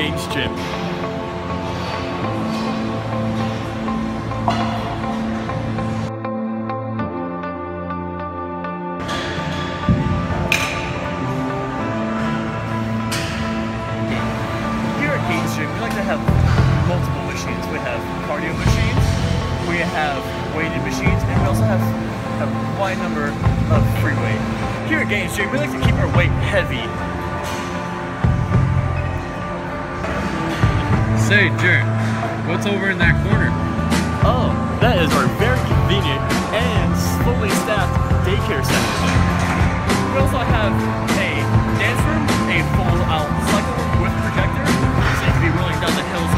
Gainz Gym. Here at Gainz Gym, we like to have multiple machines. We have cardio machines, we have weighted machines, and we also have a wide number of free weight. Here at Gainz Gym, we like to keep our weight heavy. Say, Jared, what's over in that corner? Oh, that is our very convenient and fully staffed daycare center. We also have a dance room, a full-out cycle with projector, so you can be rolling down the hills